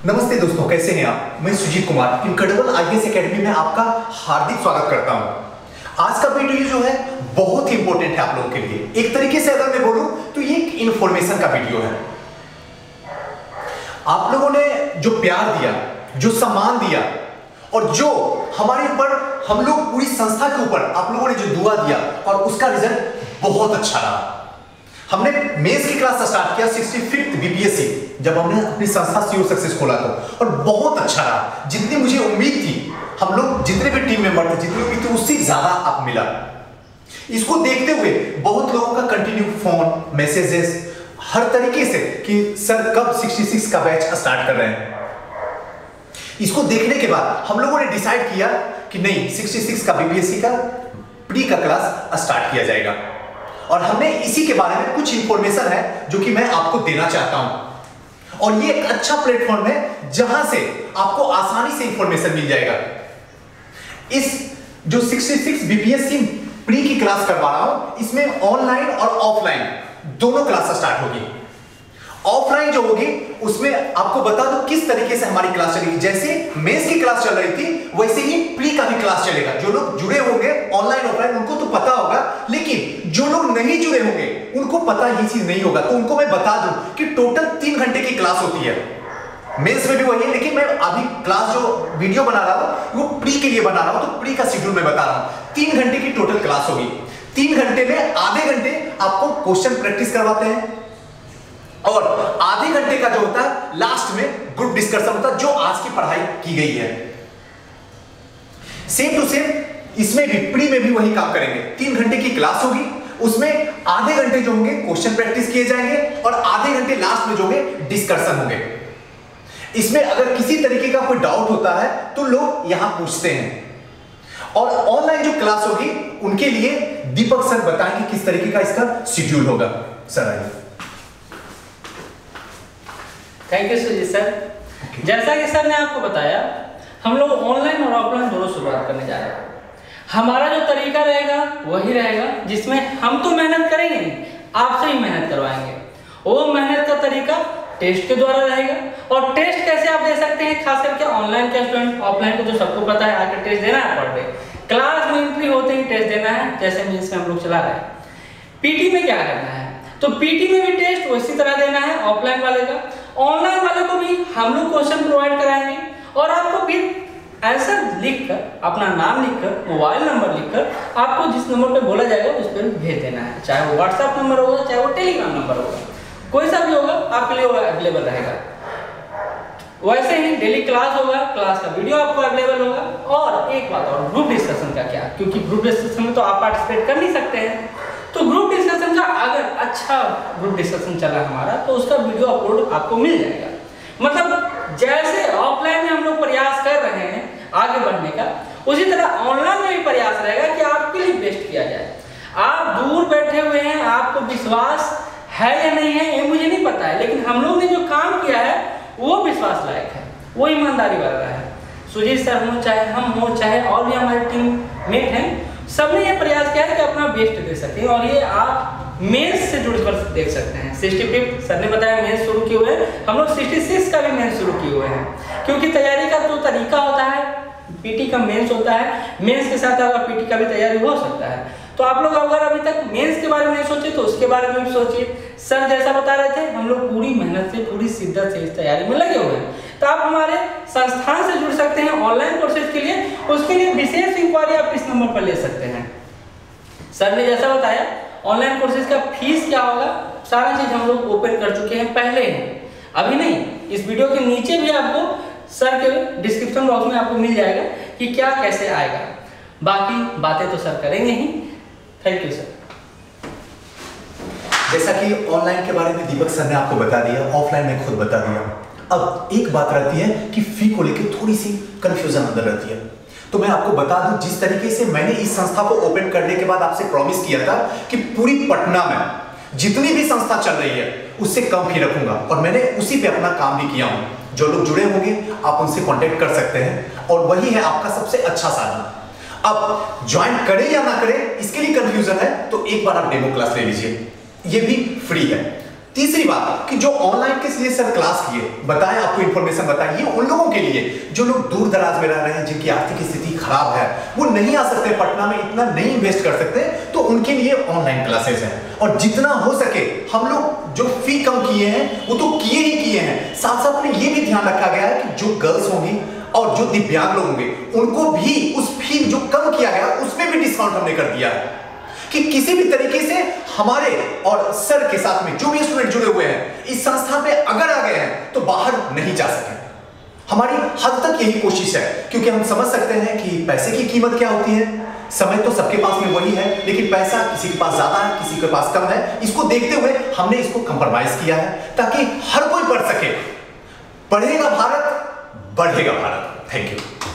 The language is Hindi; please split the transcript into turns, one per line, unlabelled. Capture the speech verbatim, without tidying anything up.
नमस्ते दोस्तों, कैसे हैं आप? मैं Sujeet Kumar Incredible IAS Academy में आपका हार्दिक स्वागत करता हूं। आज का वीडियो जो है बहुत ही इंपॉर्टेंट है आप लोगों के लिए। एक तरीके से अगर मैं बोलूं तो ये एक इंफॉर्मेशन का वीडियो है। आप लोगों ने जो प्यार दिया, जो सम्मान दिया और जो हमारे ऊपर, हम लोग पूरी संस्था के ऊपर आप लोगों ने जो दुआ दिया और उसका रिजल्ट बहुत अच्छा रहा। हमने मेंस की क्लास स्टार्ट किया सिक्सटी फिफ्थ बीपीएससी जब हमने अपनी संस्था सीओ सक्सेस खोला था और बहुत अच्छा रहा। जितनी मुझे उम्मीद थी, हम लोग जितने भी टीम मेंबर थे, जितनी उम्मीद थी उससे ज्यादा आप मिला। इसको देखते हुए बहुत लोगों का कंटिन्यू फोन, मैसेजेस हर तरीके से कि सर कब छियासठ का बैच स्टार्ट कर रहे हैं। इसको देखने के बाद हम लोगों ने डिसाइड किया कि नहीं, छियासठ का बीपीएससी का प्री का क्लास स्टार्ट किया जाएगा और हमने इसी के बारे में कुछ इंफॉर्मेशन है जो कि मैं आपको देना चाहता हूं। और ये एक अच्छा प्लेटफॉर्म है जहां से आपको आसानी से इंफॉर्मेशन मिल जाएगा। इस जो छियासठ बीपीएससी प्री की क्लास करवा रहा हूं, इसमें ऑनलाइन और ऑफलाइन दोनों क्लास स्टार्ट होगी। ऑफलाइन जो होगी उसमें आपको बता दूं किस तरीके से हमारी क्लास चलेगी। जैसे मेंस की क्लास चल रही थी वैसे ही प्री का भी क्लास चलेगा। जो लोग जुड़े होंगे ऑनलाइन ऑफलाइन उनको तो पता होगा, लेकिन जो लोग नहीं जुड़े होंगे उनको पता ये चीज नहीं होगा। तो उनको मैं बता दूं कि टोटल तीन घंटे की क्लास होती है। मेंस में भी वही है, लेकिन मैं अभी क्लास जो वीडियो बना रहा हूं वो प्री के लिए बना रहा हूं, तो प्री का शेड्यूल मैं बता रहा हूं। तीन घंटे की टोटल क्लास होगी। तीन घंटे में आधे घंटे आपको क्वेश्चन प्रैक्टिस करवाते हैं और आधे घंटे का जो होता है लास्ट में ग्रुप डिस्कशन होता है, जो आज की पढ़ाई की गई है। सेम टू सेम इसमें भी प्री में भी वही काम करेंगे। तीन घंटे की क्लास होगी, उसमें आधे घंटे जो होंगे क्वेश्चन प्रैक्टिस किए जाएंगे और आधे घंटे लास्ट में जो होंगे डिस्कशन होंगे। इसमें अगर किसी तरीके का कोई डाउट होता है तो लोग यहां पूछते हैं। और ऑनलाइन जो क्लास होगी उनके लिए दीपक सर बताएंगे किस तरीके का इसका शेड्यूल होगा। सर आइए।
Thank you Sujeet sir. okay. जैसा कि सर ने आपको बताया, हम लोग ऑनलाइन और ऑफलाइन दोनों शुरुआत करने जा रहे हैं। हमारा जो तरीका रहेगा वही रहेगा, जिसमें हम तो मेहनत करेंगे नहीं, आपसे ही मेहनत करवाएंगे। वो मेहनत का तरीका टेस्ट के द्वारा रहेगा। और टेस्ट कैसे आप दे सकते हैं, खास करके ऑनलाइन के स्टूडेंट, ऑफलाइन को जो सबको पता है आके टेस्ट देना है पर डे। क्लास में एंट्री होते ही टेस्ट देना है, जैसे मीन्स में हम लोग चला रहे हैं। पीटी में क्या करना है, तो पीटी में भी टेस्ट उसी तरह देना है ऑफलाइन वाले का। ऑनलाइन वाले को भी हम लोग क्वेश्चन प्रोवाइड कराएंगे और आपको फिर आंसर लिखकर, अपना नाम लिखकर, मोबाइल नंबर लिखकर आपको जिस नंबर पे बोला जाएगा उस पर भेज देना है। चाहे वो व्हाट्सएप नंबर होगा, चाहे वो टेलीग्राम नंबर होगा, कोई सा भी होगा आपके लिए अवेलेबल रहेगा। वैसे ही डेली क्लास होगा, क्लास का वीडियो आपको अवेलेबल होगा। और एक बात और, ग्रुप डिस्कशन का क्या, क्योंकि ग्रुप डिस्कशन में तो आप पार्टिसिपेट कर नहीं सकते हैं, तो ग्रुप डिस्कशन का अगर अच्छा ग्रुप डिस्कशन चला हमारा तो उसका वीडियो अपलोड आपको मिल जाएगा। मतलब जैसे ऑफलाइन में हम लोग प्रयास कर रहे हैं आगे बढ़ने का, उसी तरह ऑनलाइन में भी प्रयास रहेगा कि आपके लिए बेस्ट किया जाए। आप दूर बैठे हुए हैं, आपको विश्वास है या नहीं है ये मुझे नहीं पता है, लेकिन हम लोग ने जो काम किया है वो विश्वास लायक है, वो ईमानदारी वाला है। सुजीत सर हो, चाहे हम हो, चाहे और भी हमारे टीम मेट हैं, सबने ये प्रयास किया है कि अपना बेस्ट दे सकें। और ये आप मेंस से जुड़कर देख सकते हैं। सिक्सटी फिफ्थ सर ने बताया मेंस शुरू किए हुए हैं, हम लोग सिक्सटी सिक्स का भी मेंस शुरू किए हुए हैं। क्योंकि तैयारी का तो तरीका होता है, पीटी का मेंस होता है, मेंस के साथ अगर पीटी का भी तैयारी हो सकता है। तो आप लोग अगर अभी तक मेंस के बारे में नहीं सोचे तो उसके बारे में भी सोचिए। सर जैसा बता रहे थे, हम लोग पूरी मेहनत से, पूरी शिद्दत से इस तैयारी में लगे हुए हैं। तो आप हमारे संस्थान से जुड़ सकते हैं ऑनलाइन कोर्सेज के लिए। उसके लिए विशेष इंक्वायरी आप इस नंबर पर ले सकते हैं। सर ने जैसा बताया ऑनलाइन कोर्सेज का फीस क्या होगा, सारा चीज हम लोग ओपन कर चुके हैं पहले ही, अभी नहीं। इस वीडियो के नीचे भी आपको सर के डिस्क्रिप्शन बॉक्स में आपको मिल जाएगा कि क्या कैसे आएगा। बाकी बातें तो सर करेंगे ही। Thank you sir.
जैसा कि ऑनलाइन के बारे में दीपक सर ने आपको बता दिया, ऑफलाइन में खुद बता दिया। अब एक बात रहती है कि फी को लेकर थोड़ी सी कंफ्यूजन अंदर रहती है, तो मैं आपको बता दूं, जिस तरीके से मैंने इस संस्था को ओपन करने के बाद आपसे प्रॉमिस किया था कि पूरी पटना में जितनी भी संस्था चल रही है उससे कम फी रखूंगा, और मैंने उसी पे अपना काम भी किया हूं। जो लोग जुड़े होंगे आप उनसे कांटेक्ट कर सकते हैं और वही है आपका सबसे अच्छा साधन। अब ज्वाइन करें या ना करें इसके लिए कंफ्यूजन है तो एक बार आप डेमो क्लास ले लीजिए, ये भी फ्री है। तीसरी बात कि जो ऑनलाइन के लिए सर क्लास किए बताएं, आपको इंफॉर्मेशन बताएं, ये उन लोगों के लिए जो लोग दूर दराज में रह रहे हैं, जिनकी आर्थिक स्थिति खराब है, वो नहीं आ सकते पटना में, इतना नहीं इन्वेस्ट कर सकते, तो उनके लिए ऑनलाइन क्लासेस हैं। और जितना हो सके हम लोग जो फी कम किए हैं वो तो किए ही किए हैं, साथ साथ में ये भी ध्यान रखा गया है कि जो गर्ल्स होंगी और जो दिव्यांग लोग होंगे उनको भी उस फी जो कम किया गया उसमें भी डिस्काउंट हमने कर दिया है कि किसी भी तरीके से हमारे और सर के साथ में जो भी स्टूडेंट जुड़े हुए हैं इस संस्था में अगर आ गए हैं तो बाहर नहीं जा सके। हमारी हद तक यही कोशिश है, क्योंकि हम समझ सकते हैं कि पैसे की कीमत क्या होती है। समय तो सबके पास में वही है, लेकिन पैसा किसी के पास ज्यादा है, किसी के पास कम है। इसको देखते हुए हमने इसको कंप्रोमाइज किया है ताकि हर कोई पढ़ सके। पढ़ेगा भारत, बढ़ेगा भारत। Thank you.